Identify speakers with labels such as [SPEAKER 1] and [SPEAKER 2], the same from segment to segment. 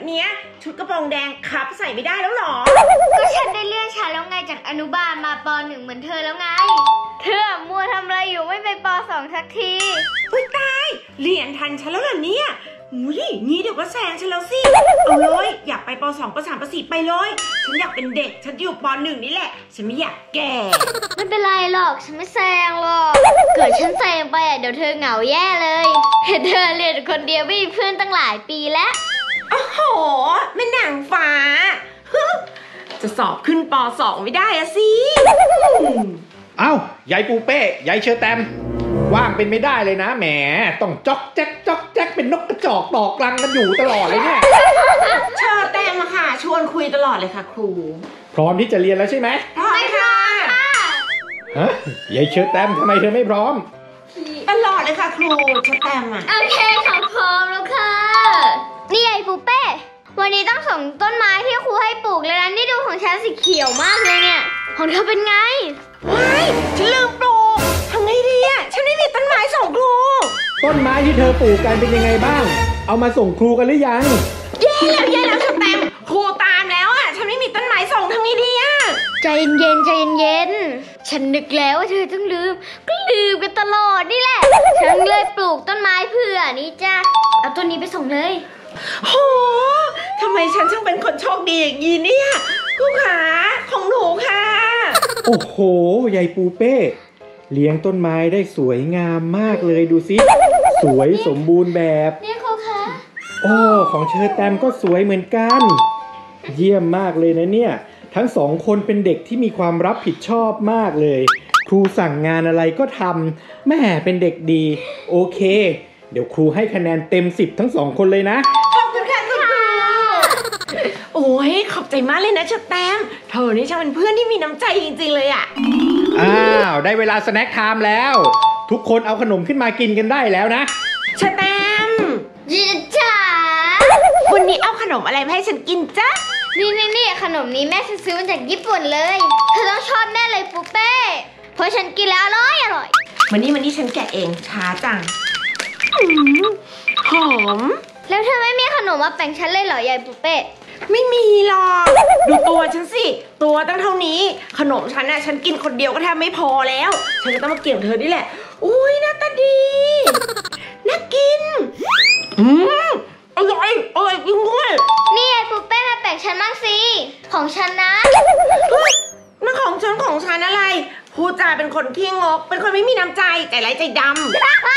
[SPEAKER 1] เนี้ยชุดกระโปรงแดงครับใส่ไม่ได้แล้วหรอ
[SPEAKER 2] ก็ฉันได้เลื่อนชั้นแล้วไงจากอนุบาลมาป .1 เหมือนเธอแล้วไงเธอมัวทำอะไรอยู่ไม่ไปป .2 สักที
[SPEAKER 1] อุ้ยตายเรียนทันฉันแล้วเหรอเนี่ยอุ้ยงี้เดี๋ยวก็แซงฉันแล้วสิเอาเลยอยากไปป .2 ป .3 ป .4 ไปเลยฉันอยากเป็นเด็กฉันอยู่ป .1 นี่แหละฉันไม่อยากแก่
[SPEAKER 2] ไม่เป็นไรหรอกฉันไม่แซงหรอกเกิดฉันแซงไปเดี๋ยวเธอเหงาแย่เลยเห็นเธอเรียนคนเดียวไม่มีเพื่อนตั้งหลายปีแล้ว
[SPEAKER 1] โอ้โหแม่นางฟ้าจะสอบขึ้นป .2 ไม่ได้อะสิ
[SPEAKER 3] เอ้ายายปูเป้ยายเชอแตมว่างเป็นไม่ได้เลยนะแหมต้องจ๊อกแจ๊กจ๊อกแจ๊กเป็นนกกระจอกตอกรังกันอยู่ตลอดเลยเนี่ย
[SPEAKER 1] เชอแตมค่ะชวนคุยตลอดเลยค่ะครู
[SPEAKER 3] พร้อมที่จะเรียนแล้วใช่ไหม
[SPEAKER 1] พร้อมค่ะ
[SPEAKER 3] ฮะยายเชอแตมทำไมเธอไม่พร้อม
[SPEAKER 1] ตลอดเลยค่ะครูเชอแตม
[SPEAKER 2] โอเคค่ะพร้อมแล้วค่ะนี่ยายปูเป้วันนี้ต้องส่งต้นไม้ที่ครูให้ปลูกเลยนะนี่ดูของฉันสีเขียวมากเลยเนี่ยของเธอเป็นไง
[SPEAKER 1] ว้ายฉันลืมปลูกทำไงดีอ่ะฉันไม่มีต้นไม้ส่งครู
[SPEAKER 3] ต้นไม้ที่เธอปลูกกันเป็นยังไงบ้างเอามาส่งครูกันหรือยัง
[SPEAKER 1] แย่แล้วฉันเต็มครูตามแล้วอ่ะฉันไม่มีต้นไม้ส่งทำไงดีอ่ะ
[SPEAKER 2] ใจเย็นใจเย็นฉันนึกแล้วว่าเธอต้องลืมก็ลืมกันตลอดนี่แหละฉันเลยปลูกต้นไม้เผื่อนี่จ้ะเอาต้นนี้ไปส่งเลย
[SPEAKER 1] โหทำไมฉันช่างเป็นคนโชคดีอย่างนี้เนี่ยครูขาของหนูค่ะ
[SPEAKER 3] โอ้โหยายปูเป้เลี้ยงต้นไม้ได้สวยงามมากเลยดูสิสวยสมบูรณ์แบบ
[SPEAKER 2] นี่ครูคะ
[SPEAKER 3] โอ้ของเชอแตมก็สวยเหมือนกันเยี่ยมมากเลยนะเนี่ยทั้งสองคนเป็นเด็กที่มีความรับผิดชอบมากเลยครูสั่งงานอะไรก็ทำแม่เป็นเด็กดีโอเคเดี๋ยวครูให้คะแนนเต็ม10ทั้งสองคนเลยนะ
[SPEAKER 1] ขอบคุณค่ะคุณครูโอ้ยขอบใจมากเลยนะเชอแตมเธอนี่ช่างเป็นเพื่อนที่มีน้ำใจจริงๆเลยอ่ะ
[SPEAKER 3] อ้าวได้เวลาสแน็คไทม์แล้วทุกคนเอาขนมขึ้นมากินกันได้แล้วนะ
[SPEAKER 1] เชอแตม
[SPEAKER 2] จ๋า
[SPEAKER 1] วันนี้เอาขนมอะไรมาให้ฉันกินจ๊ะ
[SPEAKER 2] นี่ขนมนี้แม่ซื้อมาจากญี่ปุ่นเลยเธอต้องชอบแน่เลยปูเป้เพราะฉันกินแล้วอร่อย
[SPEAKER 1] วันนี้ฉันแกะเองช้าจังหอม
[SPEAKER 2] แล้วเธอไม่มีขนมมาแบ่งฉันเลยเหรอยายปูเป้
[SPEAKER 1] ไม่มีหรอกดูตัวฉันสิตัวตั้งเท่านี้ขนมฉันน่ะฉันกินคนเดียวก็แทบไม่พอแล้วฉันก็ต้องมาเกี่ยวเธอนี่แหละอุ้ยหน้าตาดีน่ากินอร่อยจริงด้วย
[SPEAKER 2] นี่ยายปูเป้มาแบ่งฉันบ้างสิของฉันนะ
[SPEAKER 1] นั่นของฉันอะไรพูดจาเป็นคนขี้งกเป็นคนไม่มีน้ำใจใจร้ายใจดำ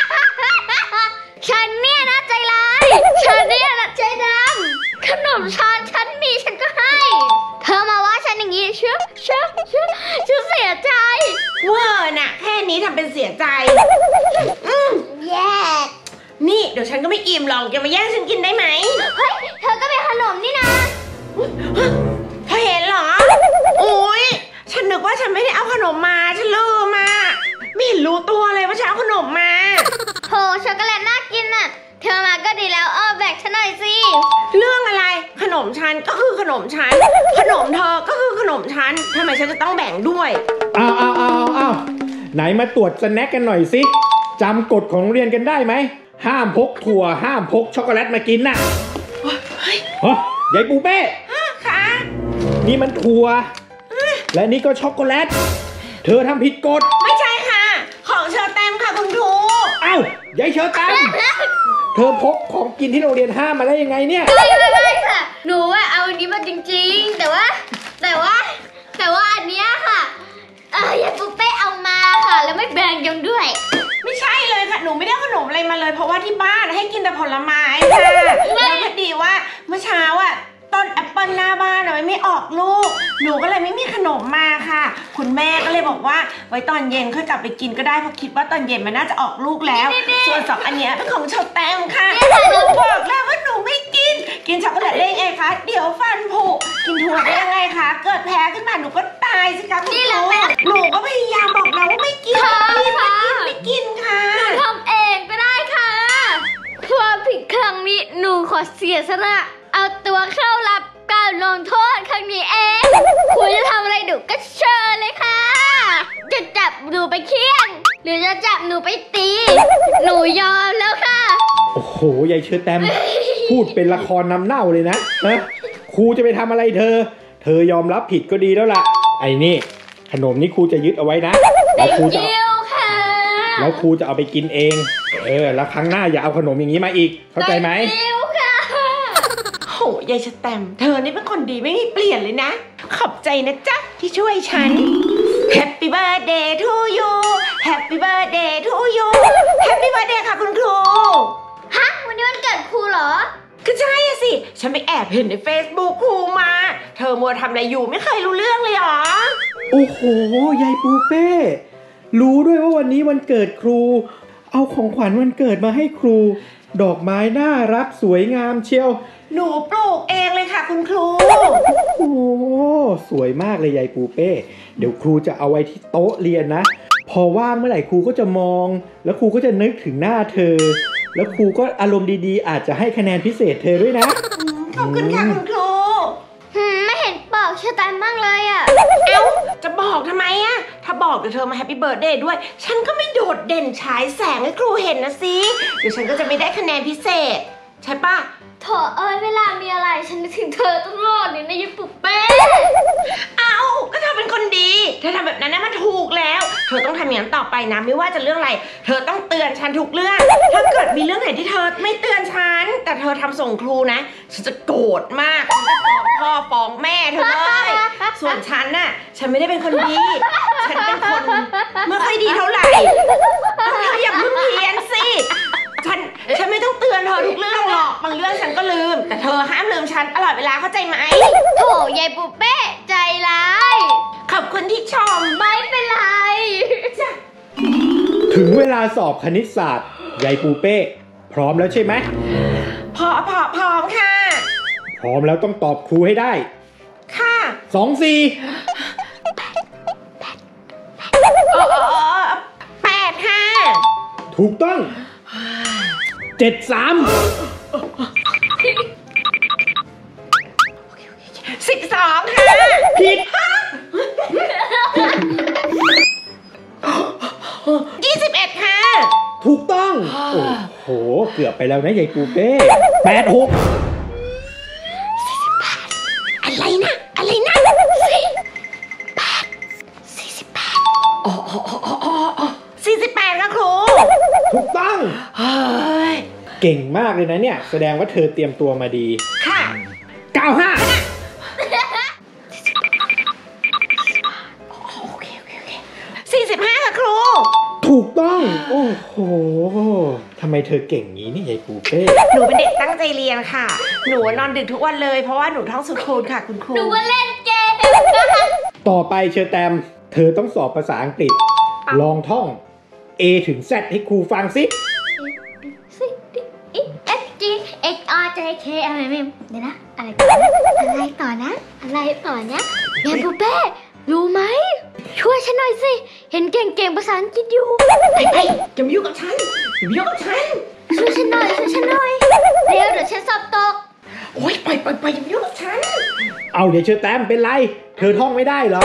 [SPEAKER 2] ฉันเนี่ยนะใจร้ายฉันเนี่ยนะใจดำขนมฉันมีฉันก็ให้เธอมาว่าฉันอย่างนี้เชื่อเสียใจ
[SPEAKER 1] เวอร์น่ะแค่นี้ทำเป็นเสียใจ
[SPEAKER 2] แย่
[SPEAKER 1] นี่เดี๋ยวฉันก็ไม่อิ่มหรอกอย่ามาแย่งฉันกินได้ไหม
[SPEAKER 2] เฮ้ยเธอก็เป็นขนมนี่นะ
[SPEAKER 1] เธอเห็นเหรออุ้ยฉันนึกว่าฉันไม่ได้เอาขนมมาฉันลืมมาไม่เห็นรู้ตัวเลยว่าฉันเอาขนมมา
[SPEAKER 2] โหช็อกโกแลตน่ากินน่ะเธอมาก็ดีแล้วแบ่งฉันหน่อยสิ
[SPEAKER 1] เรื่องอะไรขนมฉันก็คือขนมฉันขนมเธอก็คือขนมฉันทำไมฉันจะต้องแบ่งด้วย
[SPEAKER 3] อ้าวไหนมาตรวจสแน็คกันหน่อยสิจำกฎของโรงเรียนกันได้ไหมห้ามพกถั่วห้ามพกช็อกโกแลตมากินน่ะยายปูเป้
[SPEAKER 1] ค่ะ
[SPEAKER 3] นี่มันถั่วและนี่ก็ช็อกโกแลตเธอทำผิดกฎ
[SPEAKER 1] ไม่ใช่ค่ะของเชอแตมค่ะคุณครู
[SPEAKER 3] อ้าวยายเชอแตมเธอพกของกินที่โรงเรียนห้ามมาได้ยังไงเนี่ย
[SPEAKER 2] ไม่ค่ะหนูว่าเอาอันนี้มาจริงๆแต่ว่าอันเนี้ยค่ะยายปูเป้เอามาค่ะแล้วไม่แบ่งยังด้วย
[SPEAKER 1] ไม่ใช่เลยค่ะหนูไม่ได้ขนมอะไรมาเลยเพราะว่าที่บ้านให้กินแต่ผลไม้ค่ะแล้วพอดีว่าเมื่อเช้าต้นแอปเปิลหน้าบ้านมันไม่ออกลูกหนูก็เลยไม่มีขนมมาค่ะคุณแม่ก็เลยบอกว่าไว้ตอนเย็นค่อยกลับไปกินก็ได้เพราะคิดว่าตอนเย็นมันน่าจะออกลูกแล้วส่วน2อันนี้เป็นของเชอแตมค่ะหนูบอกแล้วว่าหนูไม่กินช็อกโกแลตได้ไงคะเดี๋ยวฟันผุกินถั่วได้ยังไงคะเกิดแพ้ขึ้นมาหนูก็ตายสิคะคุณครูหนูก็พยายามบอกแล้วว่าไม่กินค่ะ
[SPEAKER 2] หนูทำเองก็ได้ค่ะความผิดครั้งนี้หนูขอเสียสละเอาตัวเข้ารับการลงโทษครั้งนี้เองคุณจะทำอะไรหนูก็เชิญเลยค่ะจะจับหนูไปเคี่ยนหรือจะจับหนูไปตีหนูยอมแล้วค่ะ
[SPEAKER 3] โอ้โหยายเชอแตมพูดเป็นละครนำเน่าเลยนะครูจะไปทำอะไรเธอยอมรับผิดก็ดีแล้วล่ะไอ้นี่ขนมนี้ครูจะยึดเอาไว้นะแล้วครูจะเอาไปกินเองแล้วครั้งหน้าอย่าเอาขนมอย่างนี้มาอีกเข้าใจไหม
[SPEAKER 1] โหยายสแตมป์เธอนี่เป็นคนดีไม่มีเปลี่ยนเลยนะขอบใจนะจ๊ะที่ช่วยฉัน Happy birthday to you Happy birthday to you Happy birthday ค่ะคุณครู
[SPEAKER 2] ฮะวันนี้วันเกิดครูเหรอ
[SPEAKER 1] ก็ใช่อะสิฉันไปแอบเห็นใน Facebook ครูมาเธอมัวทำอะไรอยู่ไม่เคยรู้เรื่องเลยหรอ
[SPEAKER 3] โอ้โหยายปูเป้รู้ด้วยว่าวันนี้วันเกิดครูเอาของขวัญวันเกิดมาให้ครูดอกไม้น่ารักสวยงามเชียว
[SPEAKER 1] หนูปลูกเองเลยค่ะคุณครู
[SPEAKER 3] โอ้สวยมากเลยยายปูเป้เดี๋ยวครูจะเอาไว้ที่โต๊ะเรียนนะพอว่างเมื่อไหร่ครูก็จะมองแล้วครูก็จะนึกถึงหน้าเธอแล้วครูก็อารมณ์ดีๆอาจจะให้คะแนนพิเศษเธอด้วยนะ
[SPEAKER 1] ขอบคุณค่ะคุณครู
[SPEAKER 2] ไม่เห็นบอกเชื่อใจมากเลยอ่ะ
[SPEAKER 1] จะบอกทำไมอ่ะถ้าบอกเดี๋ยวเธอมาแฮปปี้เบิร์ธเดย์ด้วยฉันก็ไม่โดดเด่นฉายแสงให้ครูเห็นนะสิเดี๋ยวฉันก็จะไม่ได้คะแนนพิเศษใช่ปะ
[SPEAKER 2] โถเวลามีอะไรฉันนึกถึงเธอตลอดเลยนะยายปุ๊บเป้
[SPEAKER 1] ก็เธอเป็นคนดีเธอทำแบบนั้นมันถูกแล้วเธอต้องทำอย่างนั้นต่อไปนะไม่ว่าจะเรื่องอะไรเธอต้องเตือนฉันทุกเรื่องถ้าเกิดมีเรื่องไหนที่เธอไม่เตือนฉันแต่เธอทำส่งครูนะฉันจะโกรธมากฉันจะฟ้องพ่อฟ้องแม่เธอเลยส่วนฉันน่ะฉันไม่ได้เป็นคนดีฉันเป็นคนไม่ค่อยดีเท่าไหร่เธออย่าเพิ่งเพี้ยนสิฉันไม่ต้องเตือนเธอทุกเรื่องหรอกบางเรื่องฉันก็ลืมแต่เธอห้ามลืมฉันตลอดเวลาเข้าใจไหม
[SPEAKER 2] โถยายปุ๊บเป้ใจร้าย
[SPEAKER 1] ขอบคุณที่ชม
[SPEAKER 2] ไม่เป็นไร
[SPEAKER 3] ถึงเวลาสอบคณิตศาสตร์ยายปูเป้พร้อมแล้วใช่ไหม
[SPEAKER 1] พร้อมค่ะ
[SPEAKER 3] พร้อมแล้วต้องตอบครูให้ได้
[SPEAKER 1] ค่ะ
[SPEAKER 3] 2 4
[SPEAKER 1] 8ค่ะ
[SPEAKER 3] ถูกต้อง7 3
[SPEAKER 1] 12ค่ะ
[SPEAKER 3] ผิด
[SPEAKER 1] 21ค่ะ
[SPEAKER 3] ถูกต้องโอ้โหเกือบไปแล้วนะยายปูเป้8 6
[SPEAKER 1] อะไรนะ48ค่ะครู
[SPEAKER 3] ถูกต้องเก่งมากเลยนะเนี่ยแสดงว่าเธอเตรียมตัวมาดี
[SPEAKER 1] ค่ะ
[SPEAKER 3] 95
[SPEAKER 1] 45ค่ะครู
[SPEAKER 3] ถูกต้องโอ้โหทำไมเธอเก่งงี้นี่ยายปูเป้
[SPEAKER 1] หนูเป็นเด็กตั้งใจเรียนค่ะหนูนอนดึกทุกวันเลยเพราะว่าหนูท่องสูตรคูณค่ะคุณครู
[SPEAKER 2] หนูว่าเล่นเกม
[SPEAKER 3] ต่อไปเชอแตมเธอต้องสอบภาษาอังกฤษลองท่อง A ถึง Z ให้ครูฟังสิ
[SPEAKER 2] G H R J K L M N เดี๋ยวนะอะไรต่อนะยายปูเป้รู้ไหมช่วยฉันหน่อยสิเห็นเก่งภาษาอังกฤษอยู่
[SPEAKER 1] ไปอย่ามายุ่งกับฉัน
[SPEAKER 2] ช่วยฉันหน่อยเดี๋ยวฉันสอบตก
[SPEAKER 1] โอ๊ยไปอย่ามายุ่งกับฉัน
[SPEAKER 3] เอาเดี๋ยวเชอแตมเป็นไรเธอท่องไม่ได้เหร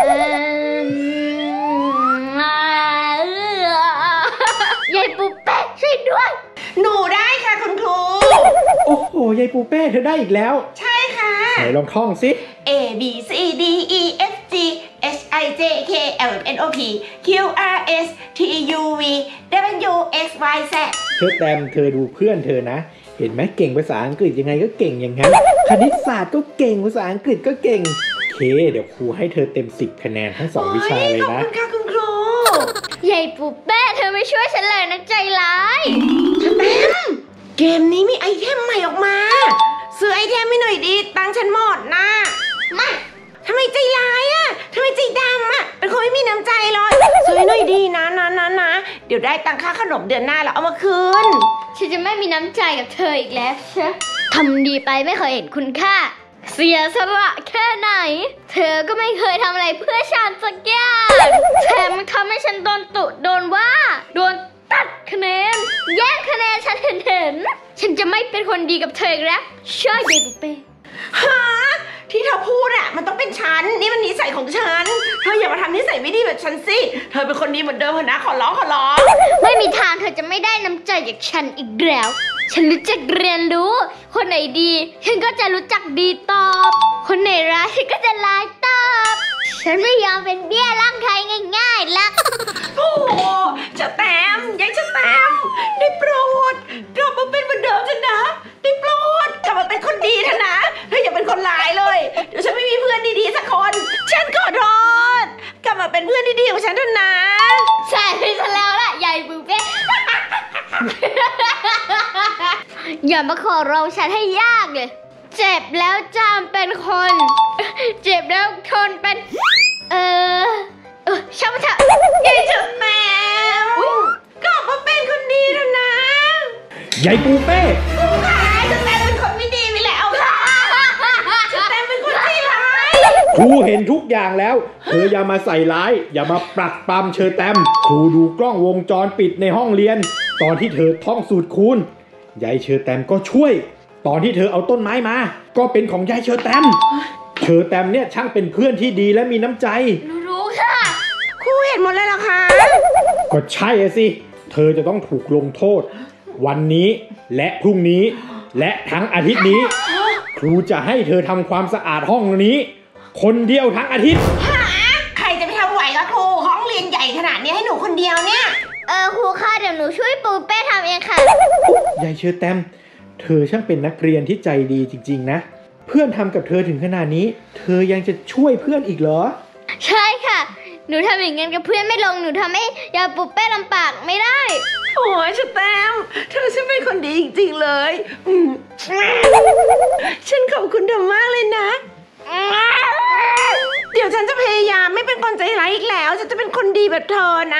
[SPEAKER 2] อยายปูเป้ช่วยด้วย
[SPEAKER 1] หนูได้ค่ะคุณครู
[SPEAKER 3] โอ้โหยายปูเป้เธอได้อีกแล้ว
[SPEAKER 1] ใช่ค่ะ
[SPEAKER 3] ไหนลองท่องสิ
[SPEAKER 1] A B C D E F G H I J K L M N O P Q R S T U V W X Y Z
[SPEAKER 3] เธอแตมเธอดูเพื่อนเธอนะเห็นไหมเก่งภาษาอังกฤษยังไงก็เก่งอย่างนั้นคณิตศาสตร์ก็เก่งภาษาอังกฤษก็เก่งเคเดี๋ยวครูให้เธอเต็ม10คะแนนทั้ง2วิชาเลยนะ
[SPEAKER 1] ขอบคุณค่ะคุณครู
[SPEAKER 2] ยายปูเป้เธอไม่ช่วยฉันเลยนะใจร้าย
[SPEAKER 1] แตมเกมนี้มีไอเทมใหม่ออกมาซื้อไอเทมให้หน่อยดีตังฉันหมดนะไม่ทำไมใจร้ายอ่ะทำไมใจดำอ่ะเป็นคนไม่มีน้ำใจเลยซื้อให้หน่อยดีนะเดี๋ยวได้ตังค่าขนมเดือนหน้าแล้วเอามาคืน
[SPEAKER 2] ฉันจะไม่มีน้ำใจกับเธออีกแล้วใช่ทำดีไปไม่เคยเห็นคุณค่าเสียสละแค่ไหนเธอก็ไม่เคยทำอะไรเพื่อฉันสักอย่างแถมทำให้ฉันโดนว่าโดนตัดคะแนนแย่งคะแนนฉันเห็นฉันจะไม่เป็นคนดีกับเธออีกแล้วใช่ยายปูเป้
[SPEAKER 1] ฮะที่เธอพูดอ่ะมันต้องเป็นฉันนี่มันนิสัยของฉันเธออย่ามาทำนิสัยไม่ดีแบบฉันสิเธอเป็นคนดีเหมือนเดิมนะขอร้อง
[SPEAKER 2] ไม่มีทางเธอจะไม่ได้น้ำใจจากฉันอีกแล้วฉันรู้จักเรียนรู้ คนไหนดีฉันก็จะรู้จักดีตอบ คนไหนร้ายฉันก็จะร้ายตอบ ฉันไม่ยอมเป็นเบี้ยร่างใครง่ายๆละ
[SPEAKER 1] โอ้โหจะแตมยายจะแตมได้โปรดกลับมาเป็นเหมือนเดิมเถอะนะได้โปรดกลับมาเป็นคนดีเถอะนะเฮ้ยอย่าเป็นคนร้ายเลยเดี๋ยวฉันไม่มีเพื่อนดีๆสักคนฉันขอโทษกลับมาเป็นเพื่อนดีๆของฉันเถอะนะ
[SPEAKER 2] ใช่ไปซะแล้วล่ะใหญ่ปุเป้ อย่ามาขอร้องฉันให้ยากเลย เจ็บแล้วจำเป็นคน เจ็บแล้วทนเป็น ช่างมันเถอะ
[SPEAKER 1] ยายจะแตมกลับมาเป็นคนดีเถอะนะ
[SPEAKER 3] ยายปูเป้
[SPEAKER 1] ครูคะจะแตมเป็นคนไม่ดีไปแล้วค่ะจะแตมเป็นคนที่ร้าย
[SPEAKER 3] ครูเห็นทุกอย่างแล้ว เธออย่ามาใส่ร้าย อย่ามาปรักปรำเชอแตมครูดูกล้องวงจรปิดในห้องเรียน ตอนที่เธอท่องสูตรคูณยายเชอแตมก็ช่วย ตอนที่เธอเอาต้นไม้มา ก็เป็นของยายเชอแตมเชอแตมเนี่ยช่างเป็นเพื่อนที่ดีและมีน้ำใจ
[SPEAKER 2] รู้ค่ะ
[SPEAKER 1] ครูเห็นหมดเลยเหรอคะ
[SPEAKER 3] ก็ใช่อะสิ เธอจะต้องถูกลงโทษ วันนี้และพรุ่งนี้ และทั้งอาทิตย์นี้ ครูจะให้เธอทำความสะอาดห้องนี้ คนเดียวทั้งอาทิตย์
[SPEAKER 1] ใครจะไปทำไหวกับครูห้องเรียนใหญ่ขนาดนี้ให้หนูคนเดียวเนี่ย
[SPEAKER 2] ครูค่ะเดี๋ยวหนูช่วยปูเป้ทำเองค่ะ
[SPEAKER 3] ยายเชอแตมเธอช่างเป็นนักเรียนที่ใจดีจริงๆนะ เพื่อนทำกับเธอถึงขนาดนี้ เธอยังจะช่วยเพื่อนอีกเหรอ
[SPEAKER 2] ใช่ค่ะ หนูทำอย่างนั้นกับเพื่อนไม่ลง หนูทำให้ยายปูเป้ลำบากไม่ได้
[SPEAKER 1] โอ้ยชะแตมเธอฉันเป็นคนดีจริงๆเลยฉันขอบคุณเธอมากเลยนะ เดี๋ยวฉันจะพยายามไม่เป็นคนใจร้ายอีกแล้ว ฉันจะเป็นคนดีแบบเธอนะ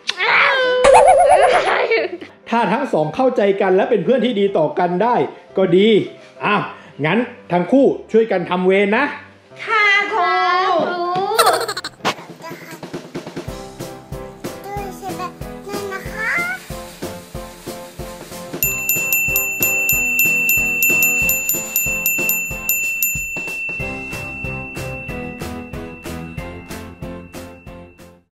[SPEAKER 3] ถ้าทั้งสองเข้าใจกันและเป็นเพื่อนที่ดีต่อกันได้ ก็ดีอ้าวงั้นทั้งคู่ช่วยกันทำเวรนะ